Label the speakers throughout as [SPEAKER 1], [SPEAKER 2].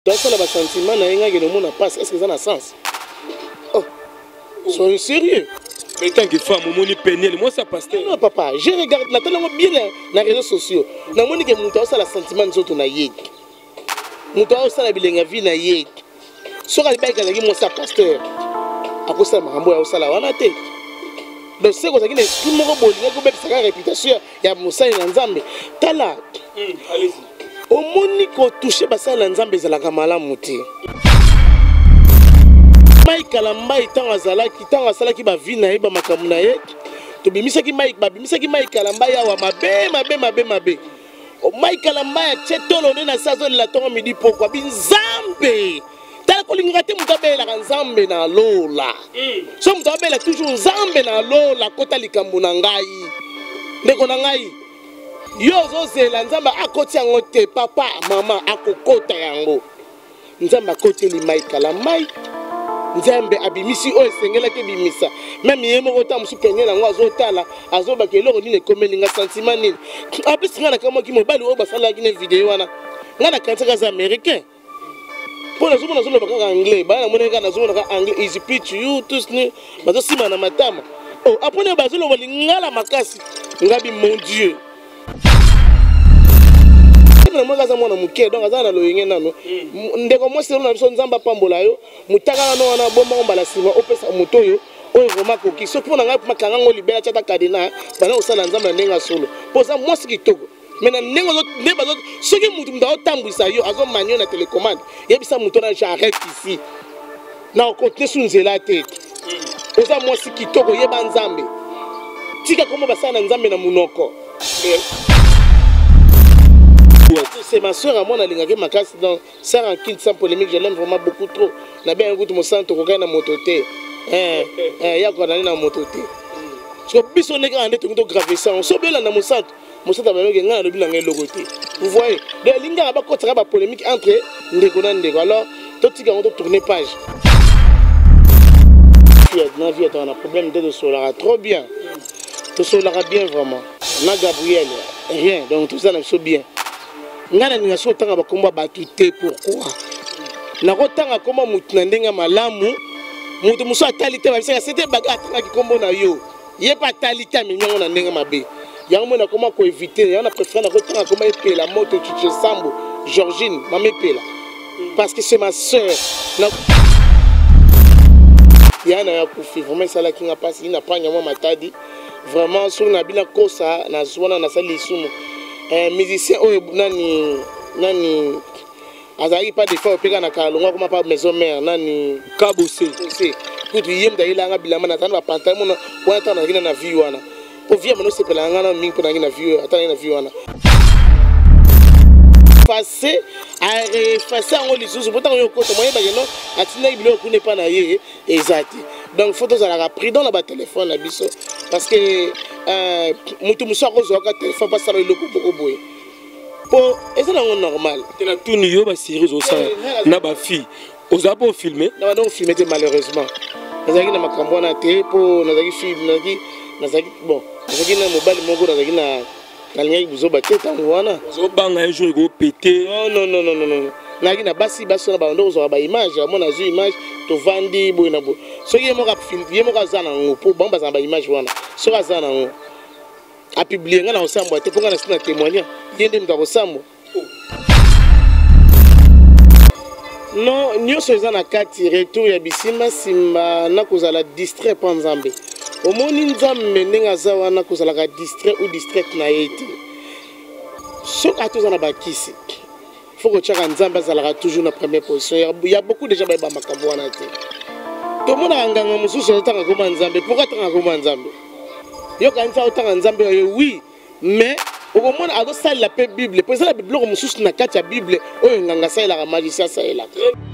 [SPEAKER 1] ça là sentiment na yenga que le monde passe est-ce que ça a sens? Oh, soyez sérieux.
[SPEAKER 2] Mais tant que femme au monde pénel moi ça passe.
[SPEAKER 1] Non papa, je regarde la tellement bien na réseaux sociaux. Na moni que muta ça la sentiment nzoto na yé. Muta ça la bilenga vie na yé. Soka libaka na moi ça pasteur. Akosa makambo ya osala wana te. Donc c'est quoi ça qui est tout le monde bolinga ko bepesa ka réputation ya musai na nzambe. Tala.
[SPEAKER 2] Allez-y.
[SPEAKER 1] Au moni ko toucher basa la nzambe ezalaka malamu te. Mai kalambai tanga salaki ba vie na ye ba makamu na ye. To bimisaki mai kalambai awa mabe. O mai kalambai chetolo na sazo la tongo midi pokwa binzambe. Tala kolinga te mutabela kanzambe na lola. So mutabela toujours nzambe na lola kota likambo na ngai. Ndeko na ngai. Yo zozela nzamba akoti yango te papa mama akokota yango. Nzamba akoti li mai kalambai. Nzambe abimisi o esengela ke bimisa. Même yemo kota musu penela ngo azotala azobaka eloko nini ekomelinga sentiment nini. Apres ngana kama ki mobali o basala ki ne video wana. Ngana kantsaka za américain. Pour les hommes, on a anglais. Bah, on a anglais. Easy pitch you tous ni. Bah, ça c'est ma matama. Oh, après on a besoin de l'ingala makasi. Ngabi mon Dieu. Na mwana za mwana muke donc azana lo yenge nano. Ndeko mo selo na biso nzamba pambola yo. Mutaka no wana bomba ombala sima opesa moto yo. Oyo vraiment koki. So pour na nga makanga ngo libera chata kadena. Bana osala nzamba nenga solo. Poza moi sikitoko. Maintenant nengo ce qui mutu mda otambwisa yo azo manyo na télécommande yebisa mutu na j'arrête ici na on continue sur nzela te oza mwasi kitoko yeba nzambe tika komo basana nzambe na munoko c'est ma soeur à moi na lingake makasi dans ça en kin sans polémique je l'aime vraiment beaucoup trop na bien écoute mon centre ko na mototé ya ko na mototé parce que biso neka ande to graver ça on sobela na mon centre. Vous voyez, il y a une polémique entre Ndeko et Ndeko. Alors, tout le monde tourner page. Dans vie, on a un problème de solara trop bien. De solara bien vraiment. On a Gabriel, rien. Donc tout ça, on a bien. On a un combat battu. Pourquoi? On a un combat moutinandinga malamu. Moutimoussa talité, c'était bagarre qui combat na yo. Il n'y a pas talité, mais on a un mabé. Il y a un moment comment éviter, il y a un préféré comment épeler la moto Chiche Sambo, Georgine, ma m'épela. Parce que c'est ma soeur. Il y a un koufi, vraiment ça là qui n'a pas, il n'a pas vraiment matadi. Vraiment sur na bina kosa na zwana na sali sumo. Musicien oh nani azali pas des fois opéra na kalonga comme pas maison mère nani
[SPEAKER 2] Kabose.
[SPEAKER 1] Écoute yem d'ailleurs nga bilama na tanda pantalon na wana tanda ngina na vie wana. Pour vivre maintenant c'est pour la mingi pour na vie attendre na vie wana passer à effacer en les choses pourtant yo côté moyen ba non atina ibilo ku n'est pas na yé exact donc photos à la prudent na ba téléphone na biso parce que mutu muso ko zo ka téléphone pas ça le coup beaucoup boy pour est ce normal
[SPEAKER 2] tena tout yo ba série au sein na ba fille aux abo filmer
[SPEAKER 1] na ba filmer malheureusement nazaki na makambo na te pour nazaki film nazaki bon nazaki na mobile moko nazaki na nalingi buzoba te tango wana
[SPEAKER 2] zobanga un jour go péter
[SPEAKER 1] non nazaki na basi na bando ko zo ba image amona zu image to vandi boy na bo soki ye moko film ye moko azana ngo po bamba za ba image wana soki azana ngo a publier nga na osambo te po nga na sina témoigner yende mta ko sambo non nyonso eza na kati retour ya bisimba simba na kozala distrait pa nzambe omoni nzambe ndenge aza wana kozalaka distrait ou distraite na ye te soki atoza na bakisi faut kotiaka nzambe azalaka toujours na première position ya beaucoup de gens bayeba makambo wana te tomonaka nganga mosusu azotanga koma nzambe pourquoi atanga koma nzambe yokanisa otanga nzambe oui mais okomona azosalela mpe bible mpo ezala biloko mosusu na kati ya bible oyo nganga asalelaka magicien asalelaka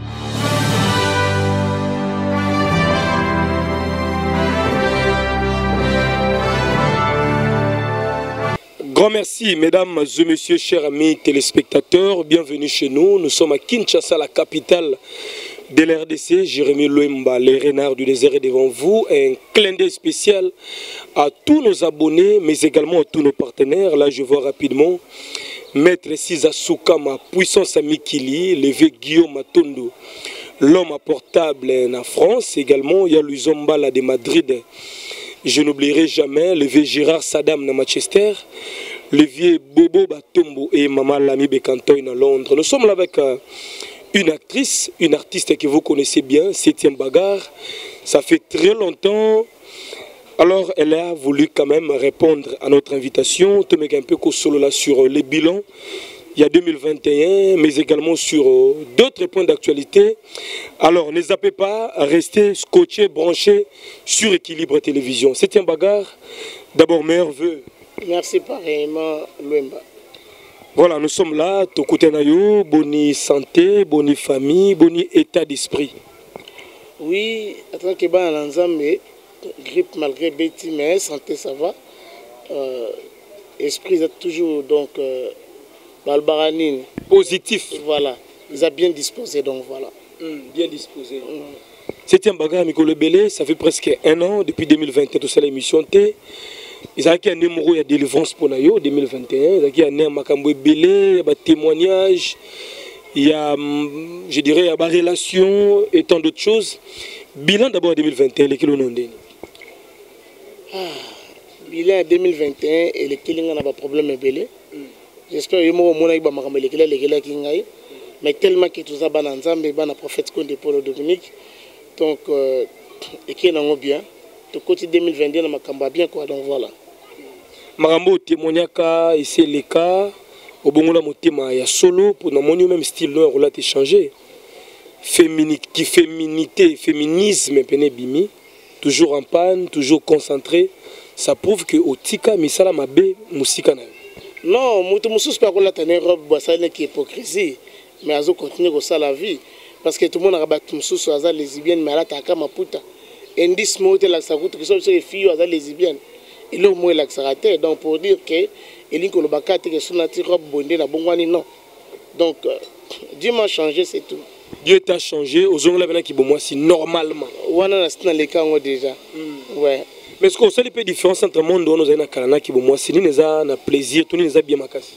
[SPEAKER 2] Grand merci, mesdames et messieurs, chers amis téléspectateurs. Bienvenue chez nous. Nous sommes à Kinshasa, la capitale de l'RDC. Jérémy Louemba, les renards du désert est devant vous. Un clin d'œil spécial à tous nos abonnés, mais également à tous nos partenaires. Là, je vois rapidement Maître Siza Soukama, Puissance Mikili, levé Guillaume Matondo, l'homme à portable en France. Également, il y a Luzombala de Madrid. Je n'oublierai jamais levé Gérard Saddam de Manchester, levé Bobo Batombo et Maman Lami Bekantoy à Londres. Nous sommes là avec une actrice, une artiste que vous connaissez bien, Septième Bagarre. Ça fait très longtemps. Alors, elle a voulu quand même répondre à notre invitation. Tu mets un peu solo là sur les bilans. Il y a 2021, mais également sur d'autres points d'actualité. Alors, ne zappez pas, restez scotchés, branchés sur Équilibre Télévision. Septième Bagarre, d'abord, meilleurs vœux.
[SPEAKER 1] Merci pareillement, Luemba.
[SPEAKER 2] Voilà, nous sommes là, Tokutenayo, boni santé, boni famille, boni état d'esprit.
[SPEAKER 1] Oui, attends que ben l'ensemble, grippe malgré Betty, mais santé ça va. Esprit est toujours donc balbaranine.
[SPEAKER 2] Positif.
[SPEAKER 1] Voilà, ils ont bien disposé donc voilà.
[SPEAKER 2] Bien disposé. Septième Bagarre, Mikolo Belé, ça fait presque un an depuis 2021, tout ça l'émission T. Ils ont un numéro de délivrance pour nous 2021. Ils ont un makambo belé, des témoignages, il y a, je dirais, il y a des relations et tant d'autres choses. Bilan d'abord 2021, les kilos non déni.
[SPEAKER 1] Bilan 2021 et les killing n'a pas problème belé. J'espère que mon mon aïba makambo les kills kingai, mais tellement que tout ça ban ensemble, ban prophète qu'on dépose Dominique, donc et qui est bien. Tout côté 2022 na makamba bien quoi, donc voilà.
[SPEAKER 2] Makambo témoignaka ici les cas au bongola motema ya solo pour na moni même style no relate changer. Féminité, féminisme pene bimi, toujours en panne, toujours concentré, ça prouve que au tika misala mabe musika na. Non,
[SPEAKER 1] mutu mususu pa ko la tane robe basale qui hypocrisie, mais azo continuer ko ça la vie parce que tout le monde a battu mususu aza lesbienne mais ala taka maputa. Indice moté la saroute que sont les filles aza lesbienne. Il est au moins l'accélérateur, donc pour dire que il que le bakat que son robe bondée la bongwani non. Donc Dieu m'a changé, c'est tout.
[SPEAKER 2] Dieu t'a changé, aux hommes là qui bon moi si normalement.
[SPEAKER 1] Wana c'est dans les cas déjà. Ouais.
[SPEAKER 2] Mais est-ce qu'on sait les peu différence entre le monde où nous avons kalana qui bon moi si nous avons plaisir, tout nous avons bien makasi.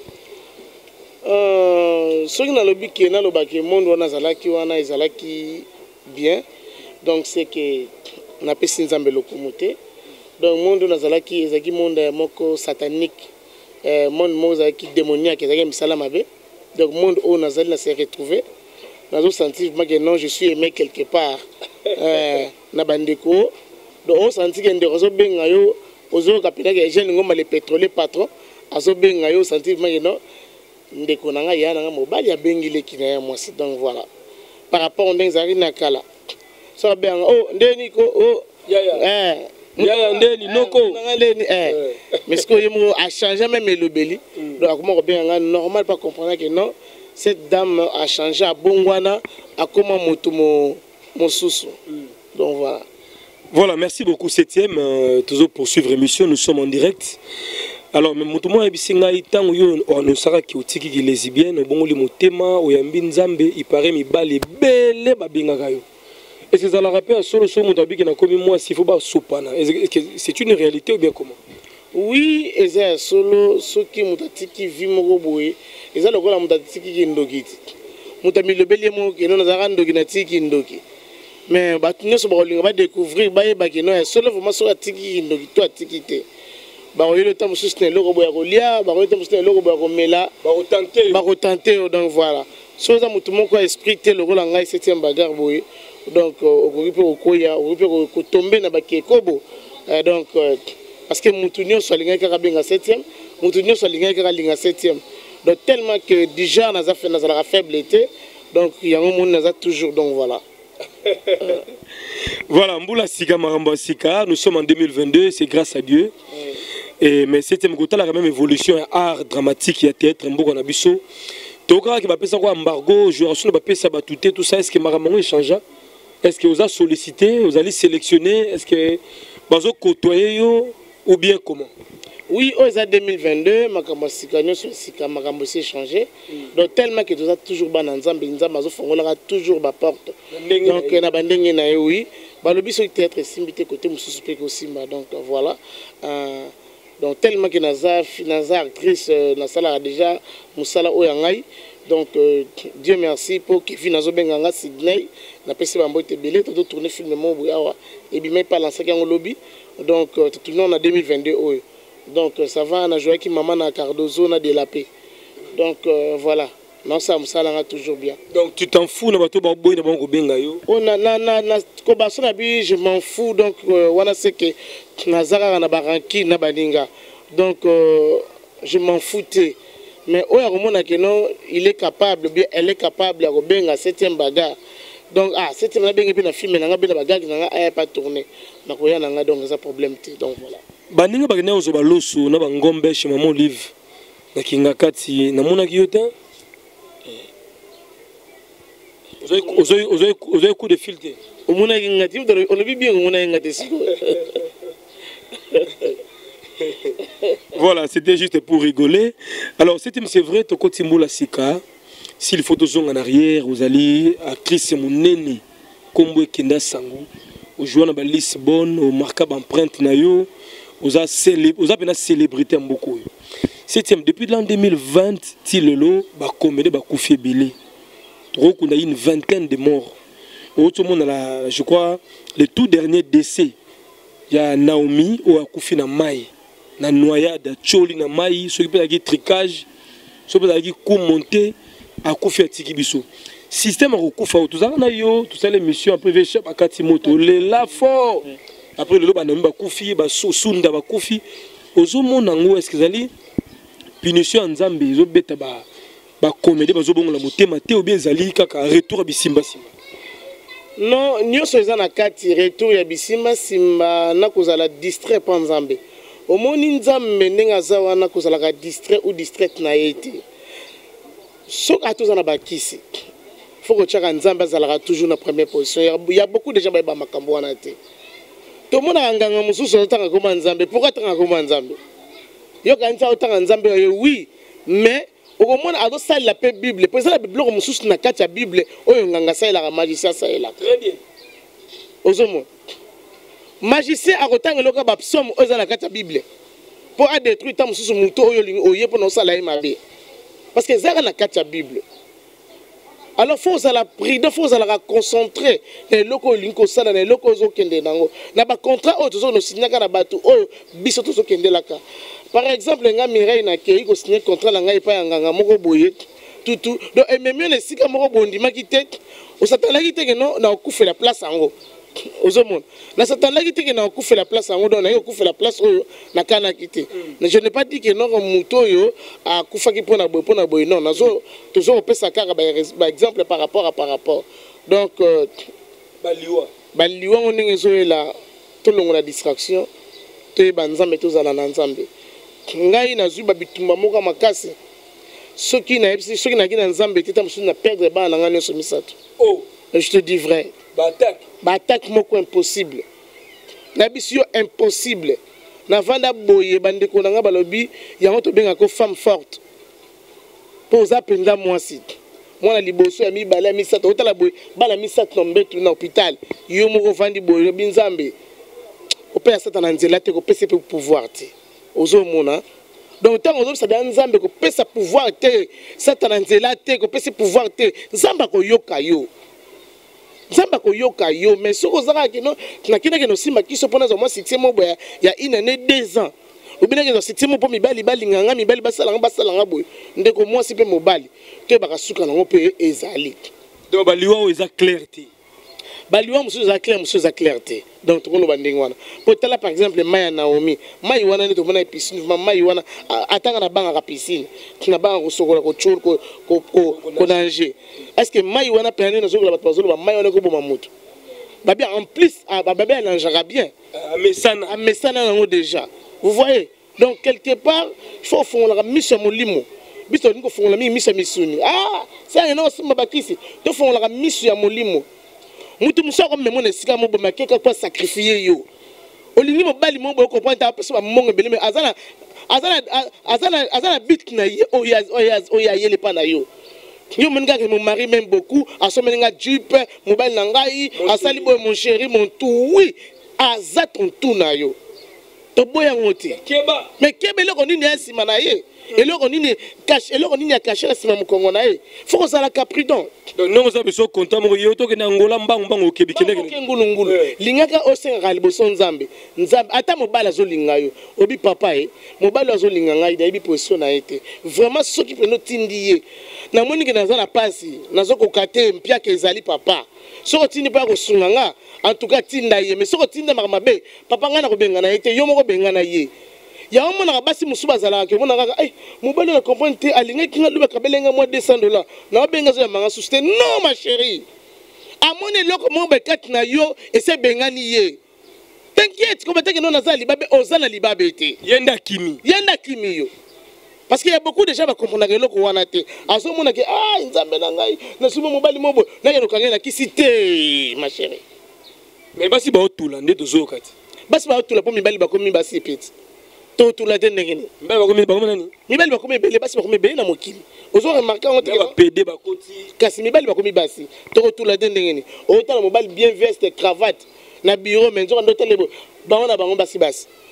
[SPEAKER 1] Ceux qui dans le but qui dans le bac monde wana zalaki wana ezalaki bien. Donc c'est que on a appelle Sinzambe locomoté. Donc le monde nazalaki ezaki monde moko satanique, monde mozaki démoniaque ezaki misala mabe. Donc monde où nazali na se retrouver. Nazo sentir que non je suis aimé quelque part. Na bandeko. Donc on sentit que nderozo benga yo ozo kapina que jeune ngoma le pétrolier patron azo benga yo sentir que non ndeko nanga ya nanga mobali ya bengile kinaya moi donc voilà. Par rapport au ndenzari na kala. So bien oh ndeni ko oh ya ndeni noko mais ce que il a changé même le belli donc comment bien normal pas comprendre que non cette dame a changé à bongwana à comment moto mon sousou donc voilà.
[SPEAKER 2] Voilà, merci beaucoup septième toujours pour suivre l'émission, nous sommes en direct. Alors mais moto moi ebisinga itango yo on sara ki otiki ki lesbienne bongo li motema oyambi nzambe ipare mibali bele babengaka yo. Est-ce que ça la rappelle solo so motabi qui na komi moi s'il faut pas sopana. C'est une réalité ou bien comment?
[SPEAKER 1] Oui, eza solo soki mutatiki vi moko boye. Eza lokola mutatiki ki ndokiti. Mutami lebeli mo ke non azara ndoki na tiki ndoki. Mais batunyo so ba linga ba découvrir ba yeba ke non solo vraiment so atiki ndoki to atiki te. Ba oyelo tamu susne loko boya ko lia, ba oyelo tamu susne loko boya ko mela, ba ko tenter donc voilà. So za mutu moko esprit te lokola ngai septième bagarre boye. Donc okokipe okoya okokipe ko tomber na bakekobo donc parce que mutunyo so linga kaka benga 7e mutunyo so linga kaka linga 7e donc tellement que déjà naza fait nazala faible été donc yango mon naza toujours donc voilà.
[SPEAKER 2] Voilà Mbula Sika Maramba Sika, nous sommes en 2022, c'est grâce à Dieu. Et mais 7e côté la même évolution art dramatique et théâtre mboko na biso. Toka ki ba pesa ko embargo, joueur sur ba pesa ba tout ça est-ce que Maramba changea? Est-ce que vous avez sollicité, vous allez sélectionner, est-ce que vous avez côtoyé ou bien comment?
[SPEAKER 1] Oui, aux années 2022, Makambo Sikano sur Sika Makambo s'est changé. Donc tellement que vous avez toujours ban ensemble, Nzambazo Fongola toujours ba porte. Donc na bandenge na oui, ba le biso théâtre simbité côté mususu pe ko simba donc voilà. Donc tellement que naza actrice nasala déjà musala oyangai. Donc Dieu merci pour que finazo benganga Sydney na pesi bambo tebele to tourner film mo buawa et bi même pas lancer en lobby. Donc tout le monde en 2022 oyo. Donc ça va na jouer qui maman na Cardozo na de la paix. Donc voilà. Non, ça me toujours bien.
[SPEAKER 2] Donc tu t'en fous,
[SPEAKER 1] je m'en fous. Donc, on sait que Nazara na baranki na baninga. Donc, je m'en foutais. Mais il est capable, bien, elle est capable de benga 7e bagarre. Donc, 7e bagarre, puis na film, na bagarre, na pas tourné. Donc, donc ça problème. Donc voilà.
[SPEAKER 2] Baninga bagana ozoba loso na bangombe chez maman Olive. Na kinga kati na mona kiyota. Vous avez coup de filtre.
[SPEAKER 1] On a vu bien on a
[SPEAKER 2] Voilà, c'était juste pour rigoler. Alors, c'est vrai, Toko Timboula Sika, s'il faut deux ans en arrière, vous allez actrice Mouneni, Kombo Kenda Sango, vous jouez dans Lisbonne, au marquable empreinte Nayo, vous avez célébrité beaucoup. Septième, depuis l'an 2020, Tilelo, Bakomede, Bakoufi Bélé. On a eu une vingtaine de morts. Autre monde, je crois, le tout dernier décès, il y a Naomi ou Akoufi na Maï, na noyade, Tcholi na Maï, ceux qui peuvent avoir tricage, ceux qui peuvent avoir coup monté, Akoufi à Tikibiso. Système à Akoufa, tout ça, tout ça, les missions, après, Véchep à Katimoto, les la fort. Après, le lot, Banami Bakoufi, Basunda Bakoufi. Aux hommes, est-ce qu'ils allaient punition en Zambie, ils ont bêta ba comédie ba zobongo la motema te ou bien zali kaka retour à bisimba simba.
[SPEAKER 1] Non, nyonso eza na kati retour ya bisimba simba na kozala distrait pa Nzambe. Omoni Nzambe ndenga za wana kozala distrait ou distraite na yete. Sok atoza na bakisi. Faut que chaka Nzambe azala toujours na première position. Il y a beaucoup de gens ba makambo wana te. To mona nganga mususu otanga koma Nzambe, pourquoi tanga koma Nzambe? Yo kanisa otanga Nzambe oui, mais au moins à dos la paix Bible pour ça la Bible comme sous na katia Bible oyo nganga ça la magicien ça là très bien ozomo magicien a kotanga loka ba psaume oyo na katia Bible pour a détruire tam sous muto oyo oye pour non ça la mabe parce que ça na katia Bible alors faut ça la prudent faut ça la concentrer et loko linko sala na loko zo kende nango na ba contrat oyo tozo no signaka na batu oyo biso tozo kende laka. Par exemple, nga Mireille na kei ko signer contrat la ngai pa nganga moko boye tout donc et même les sika moko bondi makite o satana kite que non na okufe la place ango ozomona na satana kite que na okufe la place ango donc na okufe la place na kana kite je n'ai pas dit que non muto yo a kufa ki pona boye non nazo toujours pesa kaka ba exemple par rapport donc baliwa on ngezo la to longo la distraction to banzambe to zala na nzambe ngai nazwi babitumba moka makasi soki na kina nzambe teta musu na perdre ba na ngane so misato oh je te dis vrai batak moko impossible na bisio impossible na vanda boye bandeko na nga balobi yango to benga ko femme forte poza penda mwasi mwana liboso ya mibale misato otala boye bala misato mbetu na hôpital yo moko vandi boye binzambe opé ya satana nzela te ko pese pe pouvoir te ozomona donc tant ozo sabia Nzambe ko pesa pouvoir te satana nzela te ko pesa pouvoir te Nzamba ko yoka yo mais ce que zaka kino na kina kino simba kiso pona zo moi sitimo boya ya 1 année 2 ans ou bien que sitimo po mibali nganga mibali basalanga boy ndeko moi sipe mobali te baka suka nango pe ezali
[SPEAKER 2] donc baliwa o eza clarté
[SPEAKER 1] baliwa musu za clarté donc tout le monde bandingwana pour tala par exemple Maya Naomi Maya wana ni to mona piscine Maya wana atanga na banga ka piscine na banga ko sokola ko chur ko danger est-ce que Maya wana pene na sokola bato bazolo ba Maya wana ko boma moto babi en plus babi anangera bien mais ça nango déjà vous voyez donc quelque part il faut fond la mission molimo biso ndiko fond la mission misuni ça y non simba bakisi to fond la mission ya molimo mutu musoko memona sika mo boma keka kwa sacrifier yo olingi mobali mo bo comprendre ta pesa mongo beleme azana bit na ye oya yele pa na yo yo menga que mon mari m'aime beaucoup asomenga jupe mobali na ngai asali boy mon chéri mon tout oui aza ton tout na yo to boya ngote
[SPEAKER 2] Keba.
[SPEAKER 1] mais kebe eloko nini ya nsima na ye eloko nini ya caché na nsima mokongo na ye faut kozalaka prudent.
[SPEAKER 2] Donc non oza biso konta moko yo toke na ngola mbangu okebi
[SPEAKER 1] kende ngulungulu lingaka osengaka liboso nzambe ata mobali azolinga yo obi papa ye mobali azolinga ngai nayebi position na ye te vraiment soki mpena otindi ye namoni ke naza na pasi nazokoka te mpiaka ezali papa soki otindi mpo ya kosunga nga en tout cas tinda ye mais soki otinda maka mabe papa ngai nakobenga na ye te yo moko benga na ye yango monaka basi mosusu bazalaka ke mona kaka mobali na comprendre te alingaki nga lobaka belenga mwa $200 na obenga zo ya manga susu te non ma chérie amoni eloko moko bekati na yo ese bengani ye t'inquiète ko bateke non naza libabe oza na libabe te
[SPEAKER 2] yenda kimi
[SPEAKER 1] yo parce qu'il y a beaucoup de gens qui comprennent eloko wana te azomona ke nzambe na ngai na suma mobali mobo na yeno kangena kisite ma chérie
[SPEAKER 2] mais basi ba otula nde tozoyoka te
[SPEAKER 1] basi ba otula po mibali bakomi basi pete to tula te ndenge ni
[SPEAKER 2] mibali bakomi nani
[SPEAKER 1] mibali bakomi ebele basi bakomi ebele na mokili ozo remarquer ngo te
[SPEAKER 2] bapede bakoti
[SPEAKER 1] kasi mibali bakomi basi to tula te ndenge ni otala mobali bien veste cravate na bureau mais nzoka ndotele bango na bango basi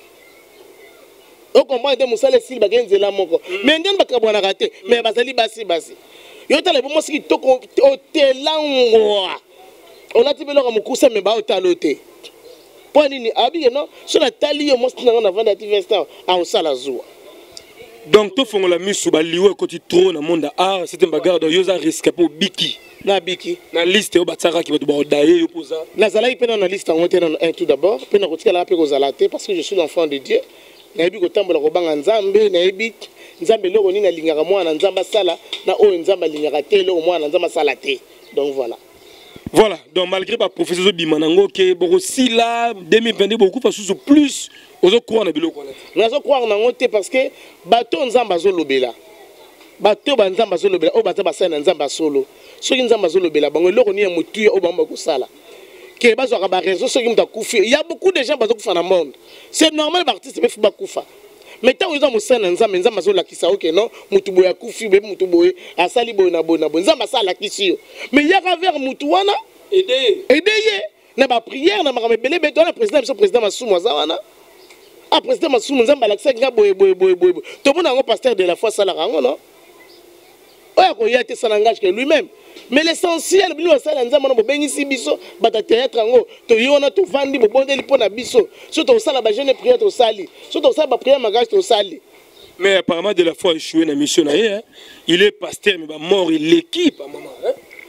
[SPEAKER 1] o comprendre musala sil bagenzela moko mais ndeni bakabwanaka te mais bazali basi yo tala bo mosiki toko otelangwa olati beloko mokusa me baotala te po nini abike no so na tali yo mosi nango na vanda tivesta aosala zuwa
[SPEAKER 2] donc tofongola misu baliwe ekoti trop na monde art c'était bagarre yo za risque po biki
[SPEAKER 1] na biki
[SPEAKER 2] na liste oyo batsakaki bato baodaye yo poza
[SPEAKER 1] nazalaki mpe na liste yango te nano un tout d'abord mpe nakotikala mpe kozala te parce que je suis l'enfant de Dieu nayebi kotambola kobanga nzambe nayebi nzambe eloko nini alingaka mwana nzambe asala na oyo nzambe alingaka te eloko mwana nzambe asala te donc
[SPEAKER 2] voilà donc malgré ba professeur ozobima nango ke bokosila 2022 bokufa susu plus ozokroire na biloko wana
[SPEAKER 1] nazokroire nango te parce que bato nzambe azolobela bato banzambe azolobela oyo baza basala na nzambe asolo soki nzambe azolobela bango eloko nini ya motuya oyo bango bakosala ke bazwaka baraison soki moto akufi il y a beaucoup de gens bazokufa na monde c'est normal baartiste mpe bakufa mais ntango eza mosala na nzambe nzambe azolakisa oke non motu boye akufi be motu boye asali boye na boye nzambe asalakisi yo mais yaka vers motu wana ede ye na baprière na makambo ebele beto wana président biso président masumu aza wana président masumu nzambe alakisaki nga boye tomona yango pasteur de la foi asalaka yango non oyo akoya te ça n'engage que lui-même mais l'essentiel bino basala nzambe wana bobengisi biso bata théâtre yango toyi wana tovandi bobondeli mpo na biso so tosala bajeune prière tosali so tosala baprière magage tosali
[SPEAKER 2] mais apparemment de la foi échoué na mission na ye il est pasteur mais bamort l'équipe à maman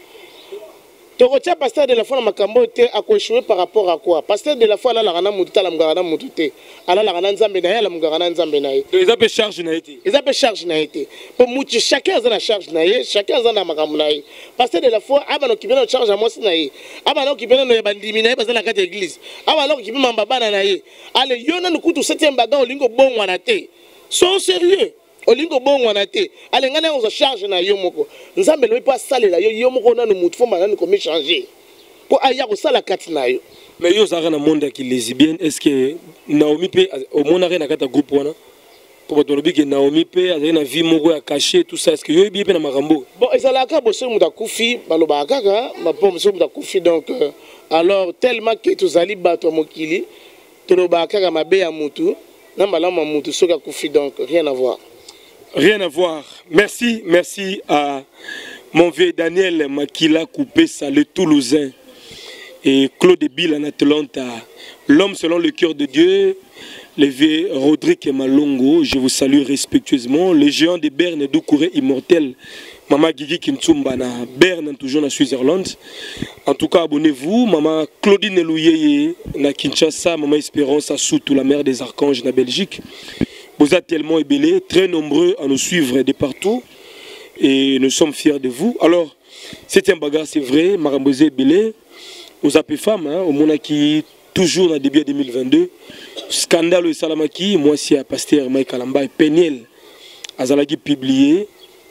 [SPEAKER 1] tokotia pasteur de la foi na makambo te akoéchoué par rapport à quoi pasteur de la foi alalaka na motu te alamukaka na motu te alalaka na nzambe na ye alamukaka na nzambe na ye
[SPEAKER 2] eza mpe charge na ye te
[SPEAKER 1] eza mpe charge na ye te mpo mutu chacun aza na charge na ye chacun aza na makambo na ye pasteur de la foi abana okipe na charge ya mwasi na ye abana okipe na ya bandimi na ye baza na kati ya église abana okipe mamba bana na ye ale yo nanu kutu 7e baga olingi obongwana te sont sérieux olingo bongwana te alengana yango charge na yo moko nzambe lobi mpo asalela yo moko nanu mutu fo manani komechange mpo aya kosala kati na yo
[SPEAKER 2] mais yo ozalaka na monde ya kilésbienne est ce que Naomi mpe omonaki na kati ya groupe wana po bato balobi ke Naomi mpe azali na vie moko ya caché tout ça est ce que yo oyebi ye mpe na makambo
[SPEAKER 1] bon ezalaka bo soki moto akufi balobaka kaka mapo soki moto akufi donc alors tellement ke tozali bato ya mokili tolobaka kaka mabe ya mutu na malamu ya mutu soki akufi donc rien à voir.
[SPEAKER 2] Rien à voir. Merci à mon vieux Daniel Makila Koupessa, le Toulousain, et Claude Bill en Atlanta, l'homme selon le cœur de Dieu, le vieux Rodrigue Malongo, je vous salue respectueusement, le géant de Berne, Doucouré immortel, Maman Gigi Kintsumba na Berne, toujours en Suisse-Irlande. En tout cas, abonnez-vous, Maman Claudine Louyeye, na Kinshasa, Maman Espérance à Soutou, la mère des archanges, na Belgique. Vous êtes tellement ébélés, très nombreux à nous suivre de partout et nous sommes fiers de vous. Alors, c'est un bagarre, c'est vrai, Marambosé ébélé, aux AP femmes, au Monaki, toujours dans le début 2022. Scandale au Salamaki, moi aussi à Pasteur Mike Alamba et Peniel, Azalaki publié,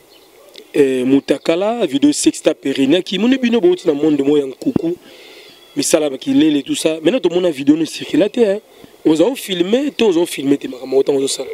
[SPEAKER 2] Moutakala, vidéo Sexta Perina, qui m'a dit dans le monde de moi en coucou, mais Salamaki, et tout ça. Maintenant, tout le monde a vidéo ne circule là, hein. Vous avez filmé, tous ont filmé, tu m'as ça.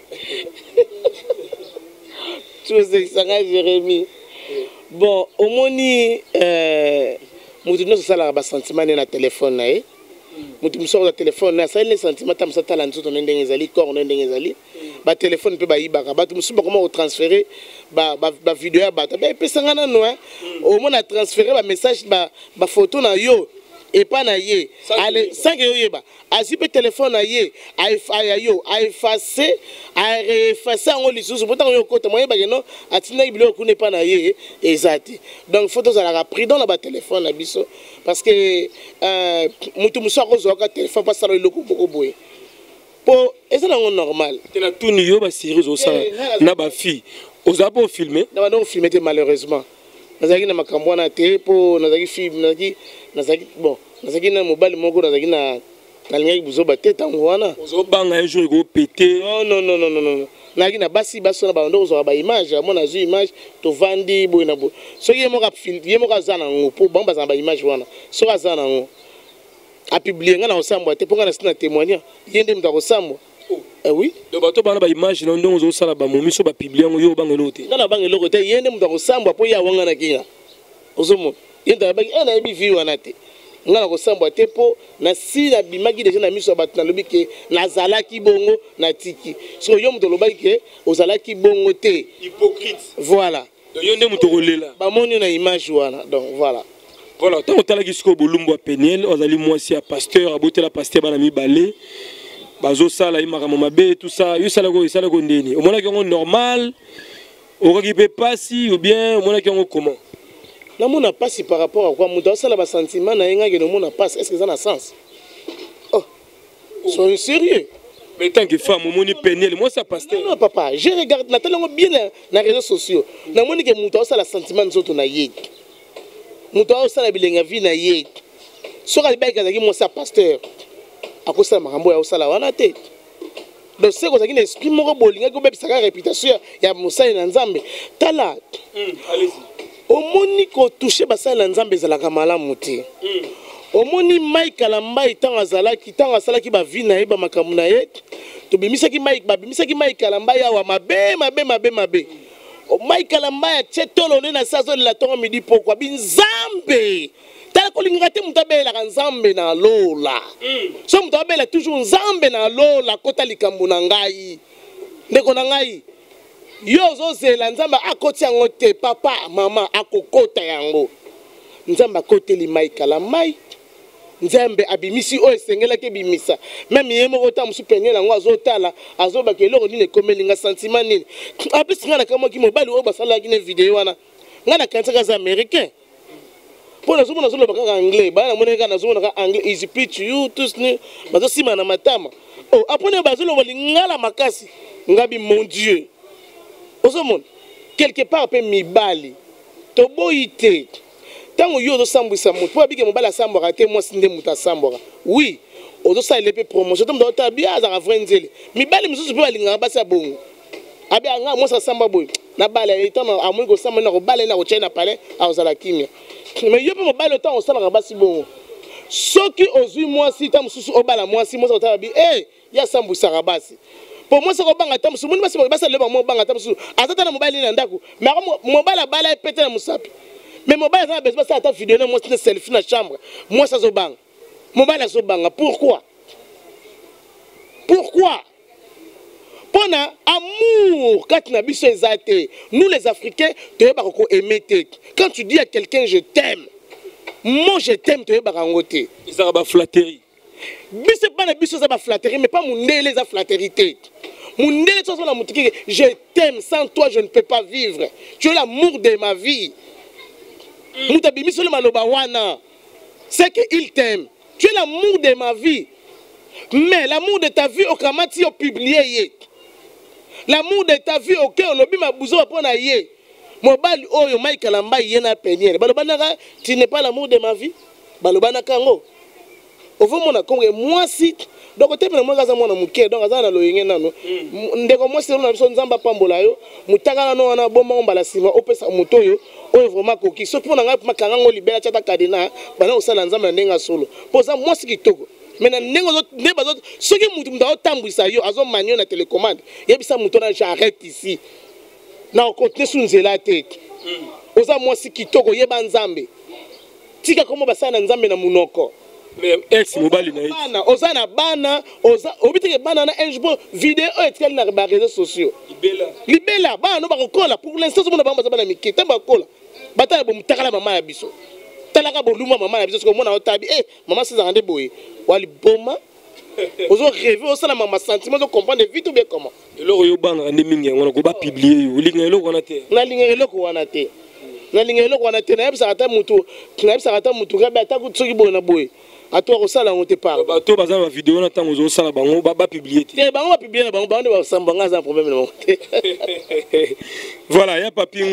[SPEAKER 1] Tu sais, Jérémy. Bon, au moins, nous avons un sentiment dans le téléphone. mutu muso za téléphone na ça les sentiments tam ça tala nzoto ndenge ezali corps ndenge ezali ba téléphone pe ba yibaka ba muso ba comment transférer ba vidéo ya bata ba pesanga na no au moins na transférer ba message ba photo na yo et pas na ye allez sans que yo yeba asipe téléphone na ye a effacer a refacer en lisusu pourtant yo kota moyen ba no atina ibilo ku ne pas na ye exact donc photo za la pris dans la téléphone na biso parce que mutu muso ko zo ka téléphone pas sala iloko boko boye po est ça normal
[SPEAKER 2] tena tout yo ba série zo ça na ba fille oza po filmer
[SPEAKER 1] na ba no filmer malheureusement nazaki na makambo na te po nazaki film nazaki bon nazaki na mobile moko nazaki na lingi buzoba te tango wana
[SPEAKER 2] ozobanga un jour go péter
[SPEAKER 1] non nazaki na basi na ba ndo zo ba image mona zu image to vandi boy na boy so ye moka film ye moka zana ngo po bamba za ba image wana so ka zana ngo a publier nga na osambwa te po nga na sina témoigner yende mta ko sambwa oui
[SPEAKER 2] donc bato bana ba image na ndongo zo sala ba momiso ba publier ngo yo bangelo te
[SPEAKER 1] ngana bangelo te yende mta ko sambwa po ya wanga na kinga ozomo yenda ba na ebi vi wana te ngana ko sambwa te po na si na bimaki déjà na miso bato na lobi ke nazalaki bongo na tiki so yo mto lobaki ke ozalaki bongo te
[SPEAKER 2] hypocrite
[SPEAKER 1] voilà
[SPEAKER 2] donc yende mto kolela
[SPEAKER 1] ba moni na image wana donc voilà
[SPEAKER 2] tant que talaki siko bolumbu Peniel ozali mwasi ya pasteur abotela pasteur bana mibale bazo sala imaka mabe tout ça yo sala ko ndeni o mona ki normal o ko ki pasi ou bien o mona ki comment
[SPEAKER 1] na mona pasi par rapport à quoi muta sala ba sentiment na yenga ke no mona passe est-ce que ça a sens soyez sérieux
[SPEAKER 2] mais tant que femme o moni Peniel moi ça pasteur
[SPEAKER 1] non papa je regarde na tellement bien na réseaux sociaux na moni ke muta sala sentiment nzoto na ye mutu osala bilenga vi na ye soka libaki azalaki mwasi ya pasteur akosala makambo ya osala wana te donc seko ozalaki na esprit moko bolingaki obebisaka réputation ya mosali na nzambe tala omoni kotouche basali na nzambe ezalaka malamu te omoni Mike Kalambai ntango asalaki bavi na ye bamakambo na ye babimisaki Mike Kalambai awa mabe Mike Kalambai atie tolo nde na sa azolela ntongo midi pokwa binzambe tala kolingaka te moto abelelaka nzambe na lola so moto abela toujours nzambe na lola kota likambo na ngai ndeko na ngai yo ozozela nzambe akoti yango te papa mama akokota yango nzambe akoteli Mike Kalambai nzambe abimisi oyo esengelaki ebimisa meme ye moko ta mosu Peniel yango azotala azobaka eloko nini ekomelinga sentiment nini apesi nga na kamwaki mobali oyo basalaki na video wana nga na kanisaka aza américain mpo nazomona azoloba kaka anglais bana namoni kaka nazomona kaka anglais is speak to you tous ni bazosima na matama apone bazoloba lingala makasi ngabi mon dieu ozomona quelque part mpe mibali toboyi te tango yo ozosambwisa moto po abike mobali asambwaka te mwasi nde moto asambwaka oui ozosalela mpe promotion to moto otala bia azaka vrai nzele mibali mosusu mpe balingaka basi ya bongo abi anga mwasi asamba boye na bala etana amoni kosamba na kobala na kotyai na palais azala kimia mais yo mpe mobali otango osalaka basi bongo soki ozwi mwasi ta mosusu obala mwasi otala bi ya sambwisaka basi po mwasi kobanga ta mosusu moni basi basalele bango obanga ta mosusu azata na mobali na ndako mais mobali abala epete na mosapi mais mobile ça a besoin de ta vidéo moi c'est selfie na chambre moi ça zobanga mobile azobanga pourquoi pona amour quand na biso ezate nous les africains te ba ko aimer te quand tu dis à quelqu'un je t'aime moi je t'aime te ba ngote
[SPEAKER 2] ça ba flatterie
[SPEAKER 1] biso pas na biso ça ba flatterie mais pas mundele za flatterie te mundele ça na mutiki je t'aime sans toi je ne peux pas vivre tu es l'amour de ma vie c'est qu'il t'aime. Tu es l'amour de ma vie. Mais l'amour de ta vie, au Kamati, au publié. L'amour de ta vie, au cœur, l'obi ma bouzo, pour na yé. Mobile, oh, yo, Mike Kalambai, yena Peniel. Balobanaka, tu n'es pas l'amour de ma vie. Balobanaka, ngo. Au fond, mon accord, moi, si. Donc, tu es moi, gaza mona muke, donc, gaza na loyenge nano. Ndeko moi, c'est on son zamba pambola yo. Mutaka no na bomba on balasima, opesa mutoyo. Oyo vraiment koki. Sauf pour nga makanga ngo libera chata kadena, bana osala nzamba ndenga solo. Poza moi si kitoko. Maintenant nengo zot ne bazot soki mutu mda otambwisa yo azo manyo na télécommande. Yebisa muto na j'arrête ici. Na on continue sur nzela te. Oza moi si kitoko yeba nzambe. Tika komo basana nzambe na munoko.
[SPEAKER 2] mais ex mobali na
[SPEAKER 1] bana ozana bana oza obiteke bana na enjbo vidéo etkali na ba réseaux sociaux libela bana ba kokola pour l'instant so mona ba bana mikita ba kola bata bo mutakala mama ya biso talaka bo luma mama ya biso ko mona otabi mama c'est rende boye wali boma ozo rêver osala mama sentiment zo comprendre vite ou bien comment
[SPEAKER 2] eloko yo bana rende mingi ngona ko ba publier yo linga eloko wana te
[SPEAKER 1] na linga eloko wana te na linga eloko wana te na yebisa ata mutu gabe ata kutsoki boye na boye ato ko sala ngote pa
[SPEAKER 2] bato baza ba vidéo na tango zo sala bango ba publier
[SPEAKER 1] te bango ba publier na bango bande ba sambanga za problème na te
[SPEAKER 2] voilà il y a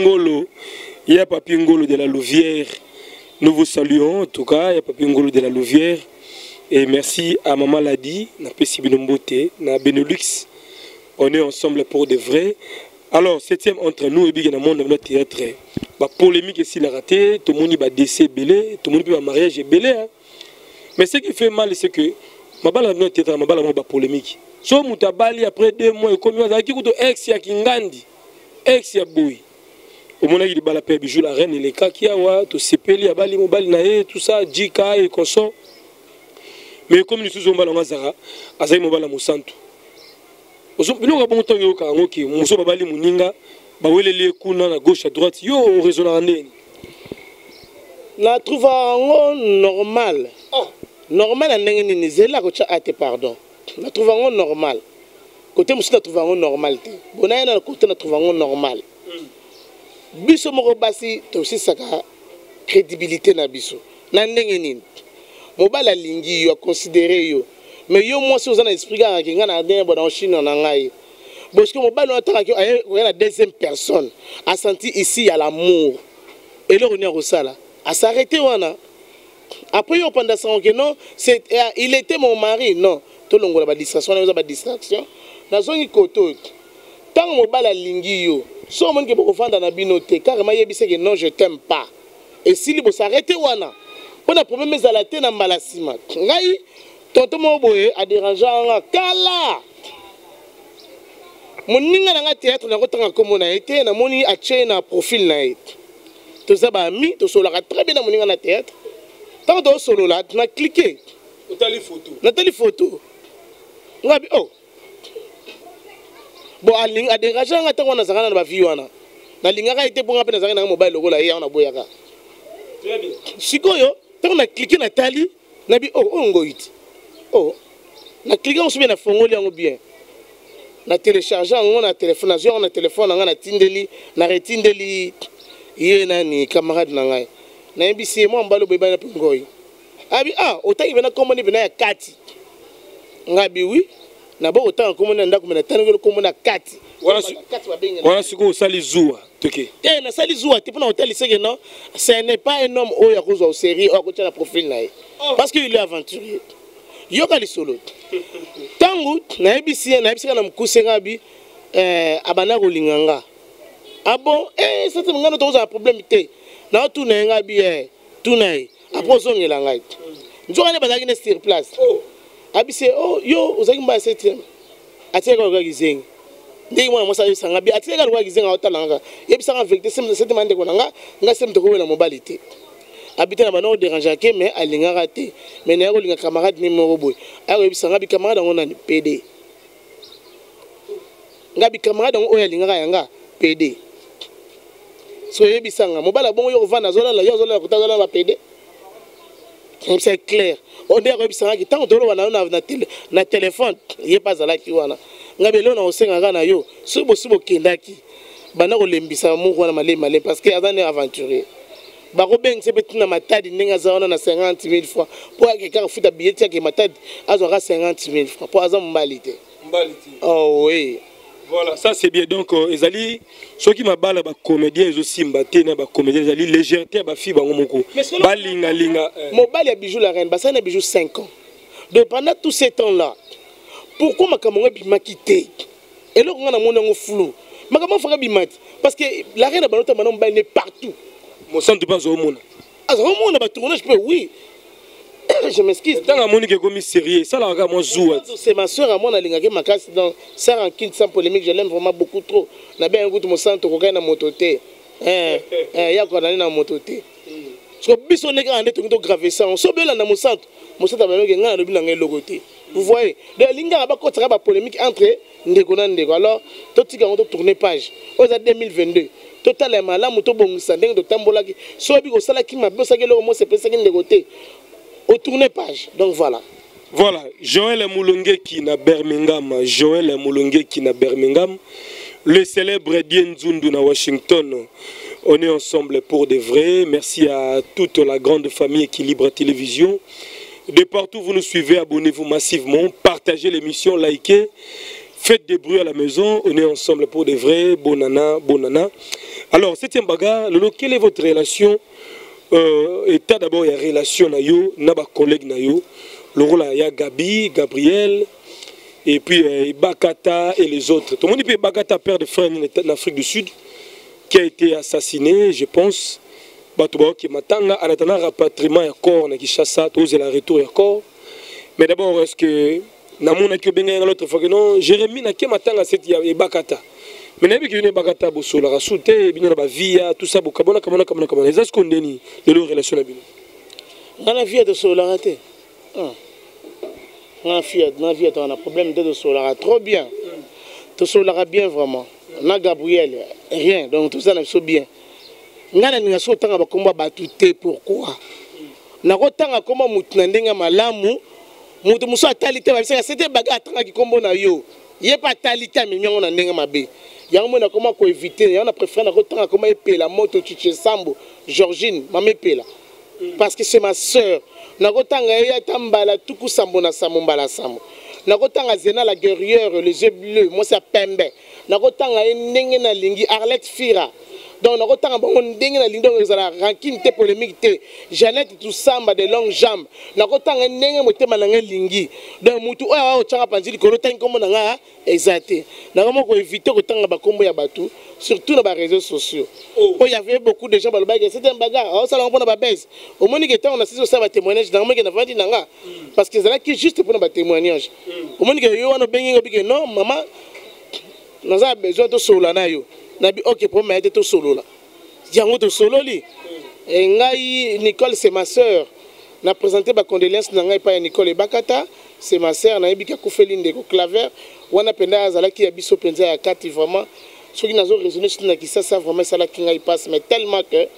[SPEAKER 2] Papi Ngolo de la Louvière. Nous vous saluons en tout cas, il y a Papi Ngolo de la Louvière. Et merci à Maman Ladi, na Pessi Binombote, na Benelux. On est ensemble pour de vrai. Alors, 7e entre nous et bien dans le monde de notre théâtre. La polémique est la raté, tout le monde va décès belé, tout le monde peut mariage belé. Hein. Mais ce qui fait mal, c'est que ma balle dans notre théâtre, ma balle va polémique. So mutabali après 2 mois et comme ça qui coûte ex ya kingandi, ex ya boy. Au moment où il bala père bijou la reine et les cas qui a wa to sepeli abali mobali nae tout ça jika et consort. Mais comme nous sommes dans Mazara, azai mobala musantu. Bilo ka bon temps yo ka ngoki muso babali muninga ba welele kuna na gauche à droite yo raisonner ndeni.
[SPEAKER 1] Na trouva normal. Normal à ndenge ni zela ko cha ate pardon. Na trouva normal. Côté muso na trouva normal te. Bona na côté na trouva normal. Biso moko basi to aussi saka crédibilité na biso. Na ndenge nini. Mobala lingi yo considérer yo. Mais yo moi si vous en esprit ga nga na den bon en Chine na ngai. Parce que mobala on attend que la deuxième personne a senti ici il y a l'amour. Et là on est au sala. À s'arrêter wana. Après yo pendant ça que non, c'est il était mon mari non. To longo la distraction, on a ba distraction. Na zongi koto. Tant mobala lingi yo. So mon ke boko fanda na binote car ma yebise que non je t'aime pas. Et si libo s'arrêter wana. On a problème mais à la tête na malasima. Ngai tonton moboye a dérangeant kala. Moninga na théâtre na kotanga comme na été na moni a na profil na été. Tout ça ba ami to solo très bien na moninga na théâtre. Tant de solo là na cliquer. Na tali photo. Ngabi oh. Bon aling a dérangeant nga tango na zakana na ba vie wana. Na linga ka été bonga pe na zakana na mobile logo la ya na boyaka. Très bien. Sikoyo tant na cliquer na tali na bi oh ngoiti. Oh, na cliquer on se bien na fongoli yango bien. Na télécharger on na téléphone na téléphone na tindeli na retindeli ye nani camarade na ngai. Na mbisi mo mbalo beba na pingoyi. Abi otaki bena komoni bena ya kati. Ngabi oui. Na bo otanga komoni ndako mena tanengelo komona kati.
[SPEAKER 2] Voilà ce que sali zoua. Toké.
[SPEAKER 1] Na sali zoua te pona hôtel seke non, ce n'est pas un homme oya kozo série o ko tena profil na ye. Parce qu'il est aventurier. Yoka li solo. Tangu na ebisi na mkusenga bi abana ko linganga. Ah bon ça te ngano to za problème te. Na tu na nga bi tunai. Après zongela ngai. Nzoka ne bazaki na sur place. Abise yo ozaki mba 7e. Atia ko gizengi. Ndenge mwana mosa yisanga bi atia ko gizenga otalanga. Yebisa nga vérité c'est demande ko nga semte ko wela mobilité. Habiter na bana déranger ke mais alinga raté mais na ko linga camarade numéro boy ayo bisanga bi camarade ngona ni PD ngabi camarade ngo oyalinga yanga PD so yebisanga mobala bongo yo vana zola la yo zola kutazola ba PD c'est clair on est yebisanga ki tant to wana na téléphone yé pas ala ki wana ngabi lo na osenga na yo subo kendaki bana ko lembisa mo wana malé parce que azane aventurier. Bako beng se betina matadi ninga zaona na 50,000 francs pour quelqu'un futa billet ya ke matadi azora 50,000 francs pour azam mbalité. Oh oui.
[SPEAKER 2] Voilà, ça c'est bien donc ezali ceux qui mabala ba comédien aussi mbaté na ba comédien ezali légèreté ba fi bango moko. Ba linga
[SPEAKER 1] mobali ya bijou la reine basa na bijou 5 ans. Donc pendant tout ce temps là pourquoi makamonga bimakité et là on a mon flou makamon fera bimati parce que la reine banota manon mobali partout.
[SPEAKER 2] Mon sang tu penses au monde.
[SPEAKER 1] Ah, au monde va tourner, je peux, oui. Je m'excuse.
[SPEAKER 2] Tant que Monique est comme sérieux, ça là, moi, joue.
[SPEAKER 1] C'est ma soeur à moi, on a l'ingé ma casse dans ça en kin sans polémique, je l'aime vraiment beaucoup trop. On a bien un goût de mon sang, tu connais dans mon toté. Il y a quoi dans mon toté. parce que biso neka ande to graver ça on sobela na mo centre ba ngana lobi na ngai logoté vous voyez de linga ba kotaka ba polémique entre ndeko na ndeko alors to tika on to tourner page aux 2022 total malamu to bongisa ndenge to tambolaki so bi ko sala ki mabe osakelo mo se pesa ki ndeko te au tourner page donc voilà.
[SPEAKER 2] Voilà, Joël Moulongue qui na Birmingham, Joël Moulongue qui na Birmingham, le célèbre Dien Zundu na Washington. On est ensemble pour de vrai. Merci à toute la grande famille Équilibre Télévision. De partout vous nous suivez, abonnez-vous massivement, partagez l'émission, likez, faites des bruits à la maison. On est ensemble pour de vrai. Bonana, bonana. Alors, septième bagarre, Lolo, quelle est votre relation? État d'abord, il y a relation na yo, na ba collègue na yo. Le rôle, il y a Gabi, Gabriel, et puis Bakata et les autres. Tout le monde dit Bakata, père de frère en Afrique du Sud, qui a été assassiné, je pense. Batouba qui m'attend en attendant rapatriement et corps, qui chasse tous la retour et corps. Mais d'abord, est-ce que Namona qui bien l'autre fois que non, Jérémie n'a qui m'attend à cette Bakata. Mais n'a pas que Bakata bosso la rasouté, bien la via, tout ça, bokabona, comment les as condamnés de leur relation à bien.
[SPEAKER 1] Dans la vie de Solarate. Na Fiat, on a problème de Solara trop bien. Tout Solara bien vraiment. Na Gabriel, rien. Donc tout ça n'a pas bien. Ngana ni ngaso tanga ba komba batute pourquoi? Na ko tanga komba mutna ndenga malamu, mutu muso atalite ba bisa c'était baga tanga ki kombo na yo. Yé pas talite mais nyongo na ndenga mabe. Yango mona comment ko éviter, ya na préféré na ko tanga komba epela moto Chiche Sambo, Georgine, mama epela. Parce que c'est ma sœur. Nakotanga ya tambala tuku sambo na samombala sambo. Nakotanga Zena la guerrière, les yeux bleus, moi c'est Pembe. Nakotanga ndenge na lingi Arlette Fira. Donc nakotanga bongo ndenge na lingi donc ezala rancune te polémique te. Jeannette tout samba de longues jambes. Nakotanga ndenge motema na lingi. Donc mutu oya ochanga panzili kolo tangi kombo na nga exacté. Nakoma ko éviter kotanga ba kombo ya batu surtout dans les réseaux sociaux. Oh, il y avait beaucoup de gens qui disaient c'était un bagarre. Oh, ça l'a on a baisse. Au moins que on a saisi ça témoignage dans le monde qui n'a parce que c'est là qui juste pour nos témoignages. Au moins que yo on a bien non maman nous avons besoin de solo na yo. Na bi OK pour mettre to solo là. Diango to solo li. Et ngai Nicole c'est ma sœur. Na présenté ba condoléances na ngai pa Nicole Bakata, c'est ma sœur na yebika kufeli ndeko claver. Wana penda azala ki ya biso penza ya kati vraiment. Ce qui n'a pas résonné sur la ça vraiment ça la qui passe mais tellement que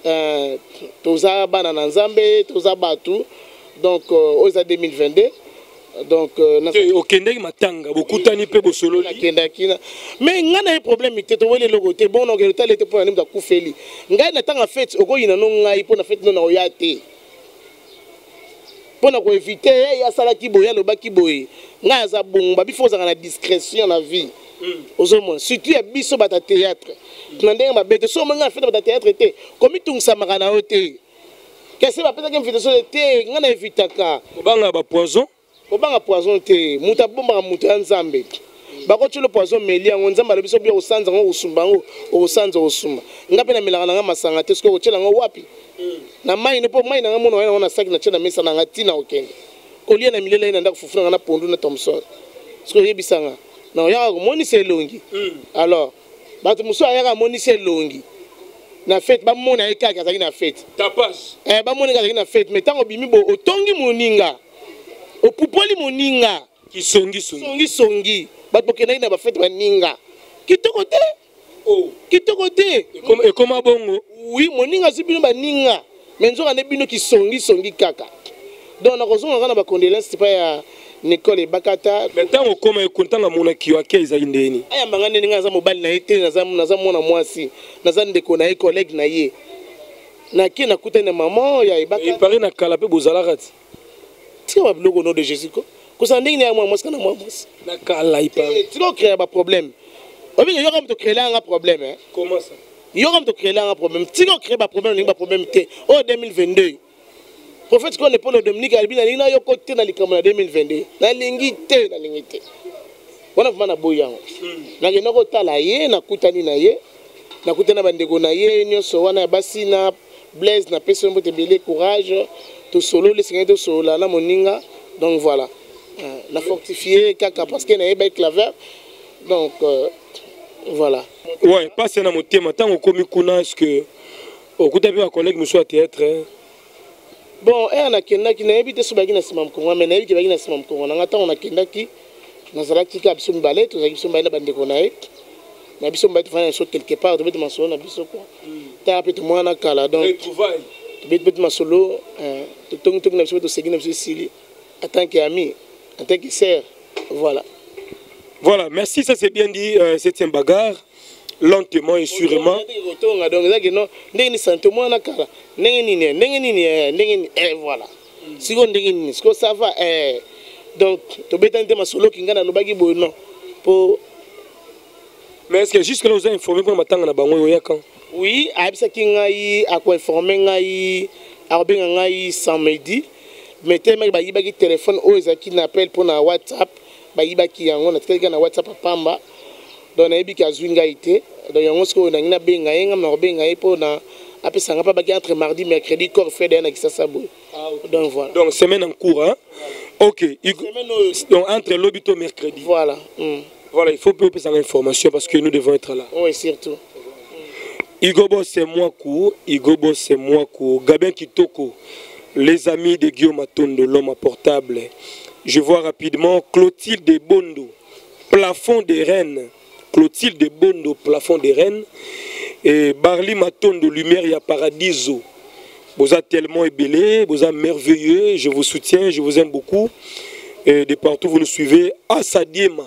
[SPEAKER 1] toza banana nzambe toza batu donc aux 2022 donc
[SPEAKER 2] okende matanga bokutani pe bosolo
[SPEAKER 1] la kenda kina mais ngana problème ite to wele logo te bon donc le tal était pour animer da kufeli ngai na tanga fête okoyina no ngai pour na fête no na oyate pour na ko éviter ya sala ki boya lo ba ki boye ngai za bomba bifo za na discrétion na vie. Surtout à biso bata théâtre. Tnandeng ma bête so manga fait bata théâtre té. Comme tung samara na hoté. Qu'est-ce que va peut-être invitation de té ngana invitaka.
[SPEAKER 2] Obanga ba poison.
[SPEAKER 1] Obanga poison té. Muta bomba muta nzambe. Ba ko le poison melia nzamba le biso bi osanza ngo usumbango osanza osumba. Ngape na milanga nga masanga té sko ochela ngo wapi. Na mai ne po mai na ngono na saki na chena mesa na ngatina okenge. Kolia na milela ina ndako fufuna na pondu na Thomson. Sko yebisanga. Non, il y a moni c'est longi. Alors, bato muso ayaka moni c'est longi. Na fête ba mona eka kazaki na fête.
[SPEAKER 2] Tapas.
[SPEAKER 1] Ba mona kazaki na fête, mais tango bimi bo otongi moninga. Opupoli moninga. Songi. Bato kenai na ba fête ba ninga. Kitoko te. Oh, kitoko te.
[SPEAKER 2] Et comment bongo?
[SPEAKER 1] Oui, moninga sibino ba ninga. Mais nzoka ne bino ki songi kaka. Donc na kozonga na ba condoléances c'est pas ya Nicole Bakata.
[SPEAKER 2] Maintenant, on commence à compter la monnaie qui a été indéni.
[SPEAKER 1] Aya mangane ninga za mobile na été na mona mwasi. Na za ndeko na collègue na ye. Na ki na kuta na maman ya Bakata.
[SPEAKER 2] Et paré na kalape bozala rat.
[SPEAKER 1] Tika ba blogo no de Jésus ko. Ko sa ndingi na mwasi kana mwasi.
[SPEAKER 2] Na kala ipa.
[SPEAKER 1] Tika créer ba problème. Obi yo comme to créer un problème hein.
[SPEAKER 2] Comment ça?
[SPEAKER 1] Yo comme to créer un problème. Tika créer ba problème ni ba problème té. Oh 2022. Prophète qu'on est pour le Dominique Albina lina yo côté na likambo na 2022 na lingi te wana vana boyango na ngena ko tala ye na kutani na ye na kutana bandeko na ye nyonso wana basi na Blaise na personne pour te belé courage to solo le seigneur to solo na moninga donc voilà la fortifier kaka parce que na yeba claver donc voilà
[SPEAKER 2] ouais passe na motema tango komi kuna est-ce que Écoutez un collègue, monsieur à théâtre.
[SPEAKER 1] Bon, on a qui n'a évité ce bagage na Congo, mais n'a évité bagage na Congo. On a attendu on a qui na zalaki ka biso mbalé, to zaki biso mbalé bande konaé. Na biso mbalé faire un quelque part, de mettre ma solo na biso quoi. Ta peut moi na kala donc.
[SPEAKER 2] Retrouvailles.
[SPEAKER 1] Mettre ma solo to tong na biso to segui na biso sili. En tant qu'ami, en tant que sœur, voilà.
[SPEAKER 2] Voilà, merci, ça c'est bien dit, c'est un bagarre. Lentement et sûrement.
[SPEAKER 1] Voilà. Si on dit que ça va, donc, tu peux tenter ma solo qui gagne le bagage bon pour.
[SPEAKER 2] Mais est-ce que jusque là vous avez informé pour m'attendre à Bango Yakan?
[SPEAKER 1] Oui, à ça qui ngaï, à quoi informer ngaï, à bien ngaï samedi. Mais tellement que il y a téléphone ou qui n'appelle pour na WhatsApp, il y a qui en on a quelqu'un na WhatsApp pamba. Donc na ebi kazuinga ité donc yango sko na ngina benga yenga na benga ipo na apesanga pa baki entre mardi mercredi corps fait na kisasa boy. Donc voilà.
[SPEAKER 2] Donc semaine en cours hein. OK, donc entre l'obito mercredi.
[SPEAKER 1] Voilà.
[SPEAKER 2] Voilà, il faut peu pesanga information parce que nous devons être là.
[SPEAKER 1] Oui, surtout.
[SPEAKER 2] Igobo c'est moi court, Igobo c'est moi court. Gabin Kitoko, les amis de Guillaume Atondo, l'homme à portable. Je vois rapidement Clotilde Bondo, plafond des Rennes. Clotilde Bondo, plafond des Rennes. Et Barli Matondo, lumière, il y a paradiso. Vous êtes tellement ébélé, vous êtes merveilleux. Je vous soutiens, je vous aime beaucoup. Et de partout, vous nous suivez. Asadiema,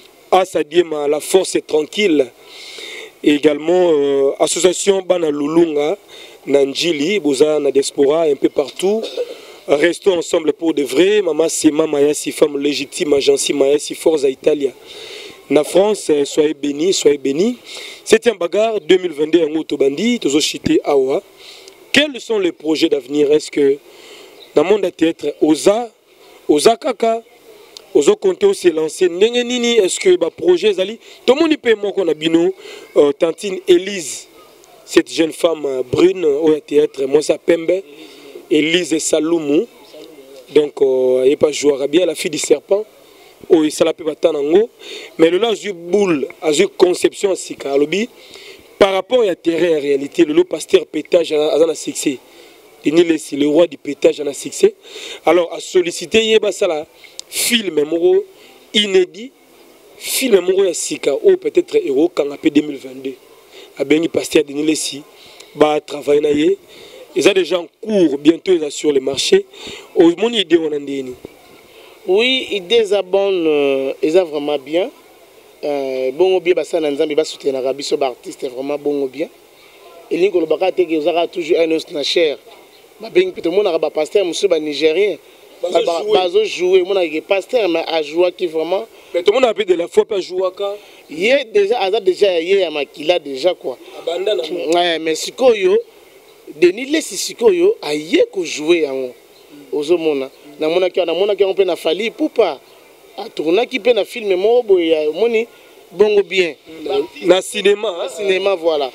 [SPEAKER 2] la force est tranquille. Et également, association Bana Lulunga, Nanjili, vous êtes na diaspora un peu partout. Restons ensemble pour de vrai. Maman Sema Mayasi, femme légitime, agence Mayasi, Forza Italia. Na France, soyez bénis, soyez bénis. C'est un bagarre 2022 en Otobandi, toujours chité Awa. Quels sont les projets d'avenir? Est-ce que dans le monde de théâtre, Oza Kaka, Ozo Konte s'est lancé, Nengenini, est-ce que le projet Zali, tout le monde peut moi qu'on a bino, Tantine Élise, cette jeune femme brune au théâtre, moi ça Pembe, Élise Saloumou, donc elle n'est pas joueur bien, la fille du serpent. Oui, ça l'a pu battre en haut. Mais le là, j'ai boule, j'ai conception à lobby. Par rapport à terrain en réalité, le pasteur pétage a un succès. Il est le roi du pétage a un succès. Alors, à solliciter, il y a ça film inédit, film à Sika, ou peut-être héros quand on a 2022. À Béni Pasteur Denis Lessi, va travailler. Ils ont déjà en cours, bientôt sur le marché. Mon idée, on a dit.
[SPEAKER 1] Oui, ils désabonnent, ils ont vraiment bien. Bon, bien, ça n'a pas soutenu l'Arabie sur l'artiste, vraiment bon bien. Et les Golobaka, ils ont toujours un os cher. Ben, tout le monde a pasteur, monsieur Nigérien. Bazo jouer, mon a pasteur, mais à jouer qui vraiment.
[SPEAKER 2] Mais tout le monde a appelé de la fois pas jouer à
[SPEAKER 1] il est déjà, il y a Makila déjà quoi. Ouais, mais Sikoyo, Denis Lessi Sikoyo, a y est que jouer aux hommes. Na mona ki on peut na fali pour pas a tourner qui peut na film mo boy moni bongo bien
[SPEAKER 2] na cinéma
[SPEAKER 1] voilà